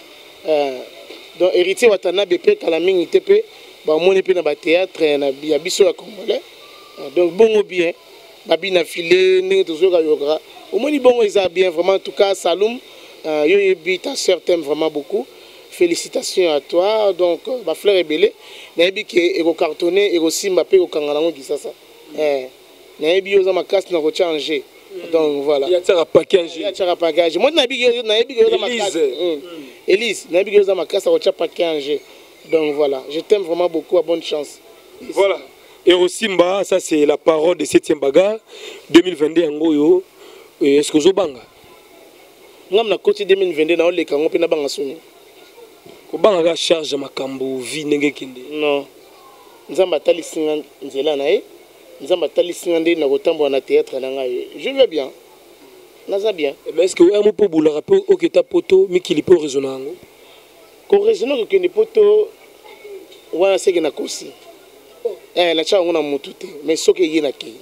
[SPEAKER 1] donc héritier watana BP kalamingi tepe ba moni pe na ba théâtre na biso ya congolais donc bongo bien babi na filé ndenge tozoka yoka au moni bongo ils a bien vraiment en tout cas Saloum yo ta sœur t'aime vraiment beaucoup. Félicitations à toi. Donc, ma fleur est belle. Naebi qui est cartonné et aussi ma paix au Kanganango qui ça. Naebi aux ma casse n'a pas changé. Donc voilà.
[SPEAKER 2] Il y a un paquet.
[SPEAKER 1] Il y a un paquet. Moi, Naebi aux ma casse. Élise, Naebi aux ma casse n'a pas paquet. Donc voilà. Je t'aime vraiment beaucoup. Bonne chance.
[SPEAKER 2] Voilà. Et aussi, ça c'est la parole de 7e bagarre 2022 en Goyo. Est-ce que vous avez
[SPEAKER 1] Nous avons côté 2022 dans les Kango na banga soni.
[SPEAKER 2] Kobanga charge makambo vie ndenge kende.
[SPEAKER 1] Non. Nzamba talisinga nzela na ye. Nzamba talisinga ndé na kotambo na théâtre na ngai. Je vais bien. Naza bien.
[SPEAKER 2] Mais est-ce que vous avez pour la rapport au keta poto mikili po raisonnango?
[SPEAKER 1] Ko raisonner que ne poto wana seke na kosi. Na cha ngona mutute mais soke yena ki.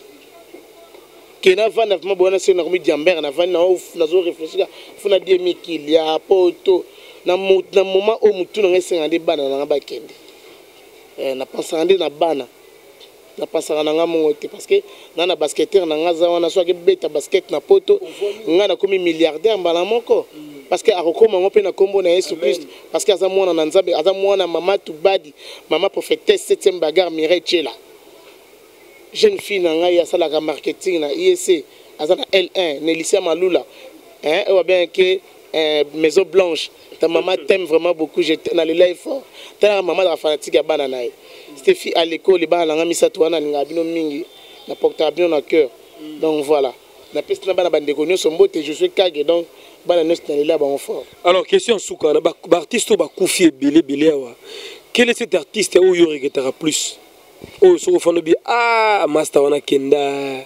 [SPEAKER 1] Kena vana vraiment bona se na komi diamber na vana na zo réfléchir funa die mikili ya poto. Na moment où mutu na ngesenga de bana na bakende na pensanga de na bana na pensanga na ngamongo te parce que na basketteur na ngaza wana so ke beta basket na poto nga na komi milliardaire mbala moko parce que akokoma ngo pe na kombo na Yesu Christ parce que aza mwana na Nzambe aza mwana mama Tubadi mama prophétesse 7e bagarre Mireille Tchela jeune fille na ngai asalaka marketing na IEC aza na L1 Nélicia Malula hein on va bien que Maison Blanche ta maman t'aime vraiment beaucoup j'étais dans le live fort ta maman de la fanatique ya bana na cette fille à l'école ba la ngamisa to wana ninga bino mingi na porta bien na cœur donc voilà na peste na bana bande konyo sombote je suis kage donc bana nostalgie là ba fort.
[SPEAKER 2] Alors question souka na ba artiste ba koufi belé wa quel est cet artiste où il regrettera plus oh so fond bi ah master wana kenda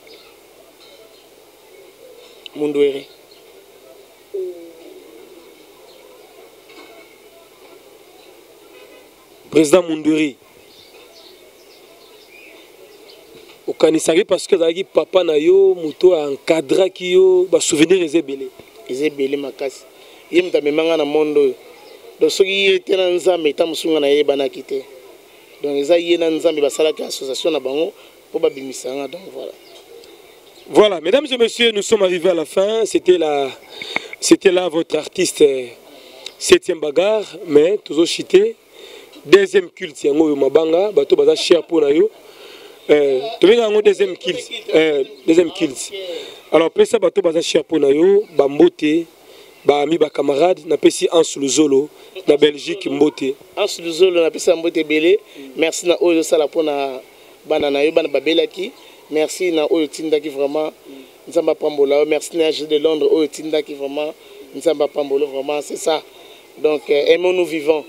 [SPEAKER 2] Mundwere président Mundwere au kanisari parce que zaki papa na yo muto encadra ki yo ba souvenir ezebele
[SPEAKER 1] makasi ye mutame manga na mondo do soki ye tena nzambe tamusunga na ye bana kite donc eza ye na nzambe basalaka association na bango pour babimisanga donc voilà.
[SPEAKER 2] Voilà, mesdames et messieurs, nous sommes arrivés à la fin. C'était là votre artiste 7e bagarre, mais toujours chité. Deuxième culte, yango mabanga, bato baza cher pour nayo. Tu veux yango deuxième culte. Alors pesa bato baza cher pour nayo, ba mbote, ba ami ba camarade, na pesi Ans Luzolo na Belgique mbote.
[SPEAKER 1] Ans Luzolo na pesa mbote belé. Merci na oyo sala pona bana nayo bana babelaki. Merci na oyo tindaki vraiment nzamba pambola. Merci na de Londres oyo tindaki vraiment nzamba pambola vraiment c'est ça. Donc aimons-nous vivants.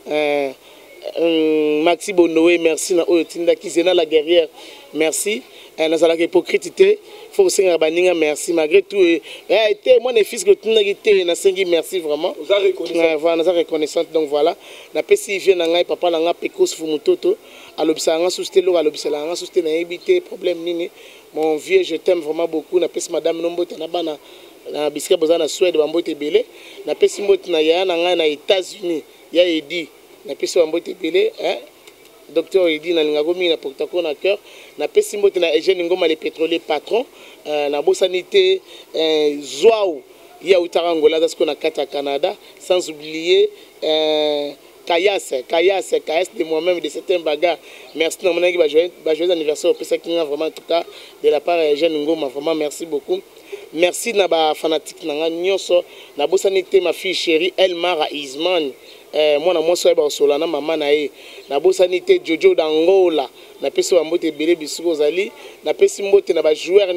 [SPEAKER 1] Maxi Bonoé, merci na oyo tindaki Zena la guerrière. Merci. Nazala hypocrite faut senga baninga merci malgré tout été moi les fils que tindaki té na sengi merci vraiment. Voilà, nous reconnaissant donc voilà. Na pesi vient na ngai papa na nga pekos fu mutoto alobisa nga susté lo alobisa nga susté na ebité problème nini. Mon vieux, je t'aime vraiment beaucoup. Na pesi madame Nombote na bana na bisika boza na Suède bambote belé. Na pesi mbote na ya na nga na États-Unis. Ya edi na pesi bambote belé hein. Docteur Edi na linga gomi na portako na cœur na pesi mbote na Eugène Ngoma le pétrolier patron na bosanité Zouao ya utarangola dans ce qu'on a kata Canada sans oublier Kayas de moi-même de certains bagarres. Merci na monaki ba joyeux anniversaire au pesa kinga vraiment en tout cas de la part Eugène Ngoma vraiment merci beaucoup. Merci na ba fanatique na nga nyonso na bosanité ma fille chérie Elmara Isman moi na moso ba solana mama na ye na bosanité Jojo d'Angola na pesi wa mbote belé bisuko zali na pesi mbote na ba joueur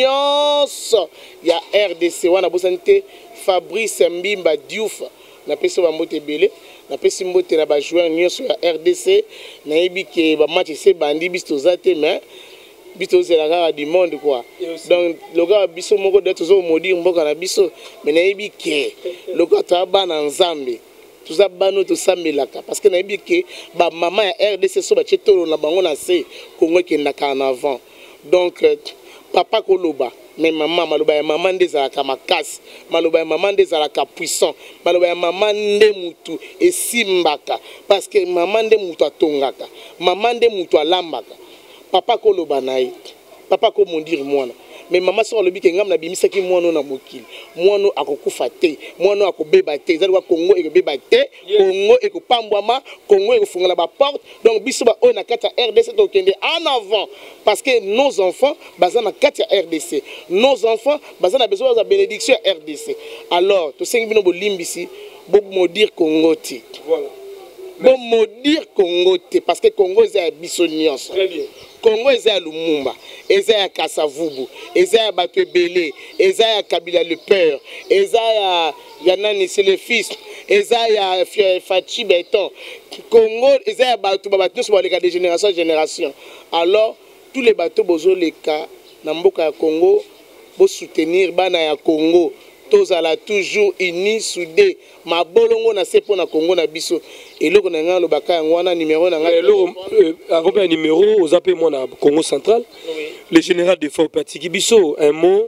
[SPEAKER 1] nyonso ya RDC wana bosanité Fabrice Mbimba Diouf na pesi wa mbote belé na pesi mbote na ba joueur nyonso ya RDC na yebi ke ba match c'est bandi bisto zate mais biso c'est la rare du monde quoi. Donc le gars biso moko de toujours maudire mboka na biso mais na yebi ke le gars ta bana nzambe tout ça bano to sambelaka parce que na yebi ke ba maman ya RDC so ba chetolo na bango na se Congo ki ndaka en avant. Donc papa koloba mais maman maloba ya maman ndezalaka makasi maloba ya maman ndezalaka puissant maloba ya maman nde mutu esimbaka parce que maman nde mutu atongaka maman nde mutu alambaka papa koloba na ye papa ko mondire mwana mais maman so lobi ke ngam na bimisaki mwana na mokili mwana akokufa te mwana akobeba te ezali kwa Congo ekobeba te Congo ekopambwama Congo ekofungola ba porte donc biso ba oyo na kati ya RDC to kende en avant parce que nos enfants baza na kati ya RDC nos enfants baza na besoin de bénédiction ya RDC alors to sengi bino bolimbisi bo modire Congo te voilà bon modire Congo te parce que Congo est biso nyonso très bien Congo est à Lumumba, est à Kassavubu, est à Batebele, est à Kabila le père, est à Yanani c'est le fils, est à Fachi Beton. Congo est à Batou Babatou sur les cas de génération en génération. Alors tous les bateaux bozo les cas Namboka ya Congo pour soutenir bana ya Congo. Tous à la toujours unis soudés ma bolongo na sepo na Congo na biso et loko na nga lobaka ngwana numéro na nga
[SPEAKER 2] accompagné numéro aux appels moi na Congo central le général de Fort Patiki biso un mot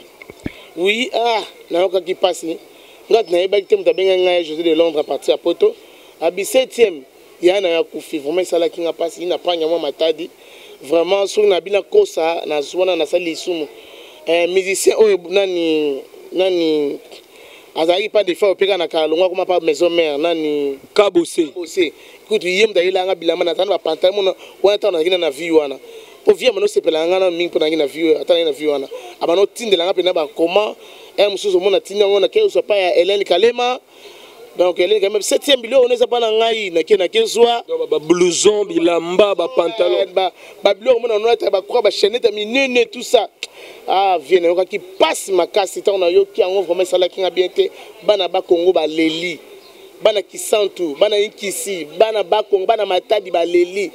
[SPEAKER 1] oui na oka ki passe ngat na yeba kitem tabenga nga José de Londres à partir à Poto à 7e ya na ya kufi vraiment sala kinga passe ina panya moi matadi vraiment sur na bina kosa na zwana na sali sumu musicien oyo nani azali pas des fois opeka na kalonga kuma pas maison mère nani
[SPEAKER 2] Kabose.
[SPEAKER 1] aussi écoute yem d'ailleurs nga bilama na tanda pantalon mona wana tanda kina na vie wana po vie mano sepela nga na mingi pona na vie atana na vie wana abano tindela nga pena ba comment un mususu mona tinda ngona ke so pa ya Hélène Kalema donc Hélène quand même 7e biloko on est pas na ngai na kezwa
[SPEAKER 2] Ba blouson, bilamba, ba pantalon.
[SPEAKER 1] ba biloko mona on a ba croix ba chaînette minene tout ça. Ah, viens, qui passe ma casse, on a yo qui en vraiment ça là qui a bien été, bana ba Congo ba leli, bana qui santu, bana inkisi, bana ba Congo, bana matadi ba leli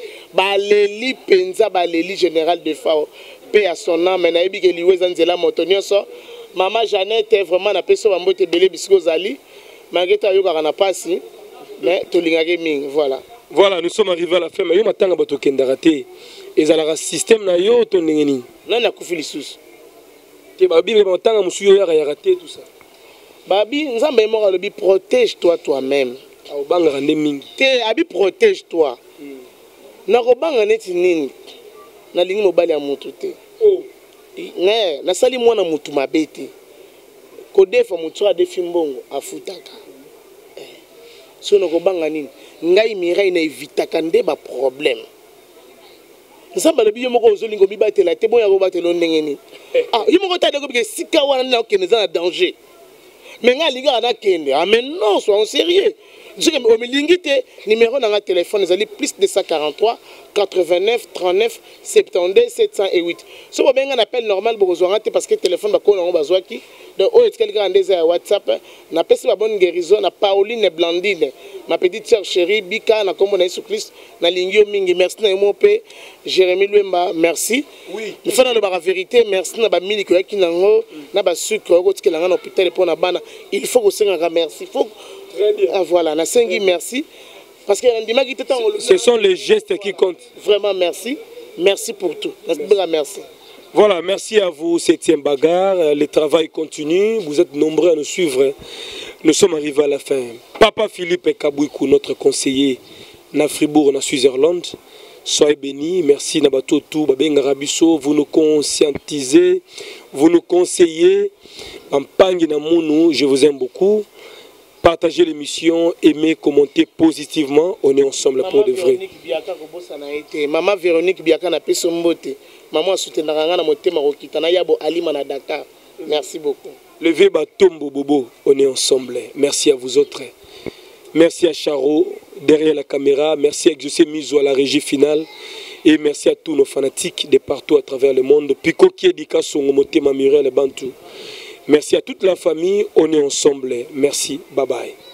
[SPEAKER 1] penza ba leli général de Fao, paix à son âme, na ebi ke liwe zanzela motonio so, maman Jeannette est vraiment na peso ba mbote belé bisco zali, malgré ta yo kana pasi, mais to lingage ming, voilà.
[SPEAKER 2] Voilà, nous sommes arrivés à la fin, mais yo matanga bato kendaraté, ezalaka système na yo to ndengeni.
[SPEAKER 1] Non na kufi lisusu.
[SPEAKER 2] Babi mais matanga musu yo ya raté tout ça.
[SPEAKER 1] Babi nzambe mo lobi protège-toi toi-même.
[SPEAKER 2] Au banga rande mingi.
[SPEAKER 1] Te abi protège-toi. Na ko banga neti nini. Na lingi mobali ya mutu te.
[SPEAKER 2] Oh.
[SPEAKER 1] Ne na sali mwana mutu mabete. Ko defa mutu a defi mbongo afutaka. So na ko banga nini. Ngai mirai na evitaka nde ba problème. Nzamba le biyo moko ozolingo bibatela te boya ko batelo ndengeni. Ah, yimo ko tade ko bike sika wana na okene za danger. Mais nga linga na kende. Ah mais non, sois sérieux. Je me omilingite numéro na nga téléphone ezali plus 243 89 39 72 708. So bo benga na appel normal bozwanga te parce que téléphone ba ko na bazwaki. Donc o etkeli ka ndeza ya WhatsApp na pesi ba bonne guérison na Pauline Blandine. Ma petite sœur chérie Bika na kombo na Yesu Christ na lingio mingi merci na mo pe Jérémy Luemba merci. Oui. Il faut na ba vérité merci na ba mili ko yaki nango na ba sucre ko tikela na hôpital pour na bana. Il faut que senga merci. Il faut très bien. Ah, voilà, na sengi merci parce que
[SPEAKER 2] ce sont les gestes qui comptent.
[SPEAKER 1] Vraiment merci. Merci pour tout. Merci.
[SPEAKER 2] Voilà, merci à vous, 7e bagarre. Le travail continue. Vous êtes nombreux à nous suivre. Nous sommes arrivés à la fin. Papa Philippe Kabouikou, notre conseiller, na Fribourg, na Switzerland. Soyez bénis. Merci Nabato Tout, Babenga Rabiso. Vous nous conscientisez, vous nous conseillez. En Pangi Namounou, je vous aime beaucoup. Partagez l'émission, aimez, commentez positivement. On est ensemble pour de vrai.
[SPEAKER 1] Maman Véronique Biaka na peso mbote. Maman soutenaka nga na motema kokita na yabo alima na Dakar. Merci beaucoup.
[SPEAKER 2] Levez Batombo Bobo, on est ensemble. Merci à vous autres. Merci à Charo derrière la caméra. Merci à José Mizo à la régie finale. Et merci à tous nos fanatiques de partout à travers le monde. Pico Kiedika Songo Motema Muriel Bantou. Merci à toute la famille, on est ensemble. Merci, bye bye.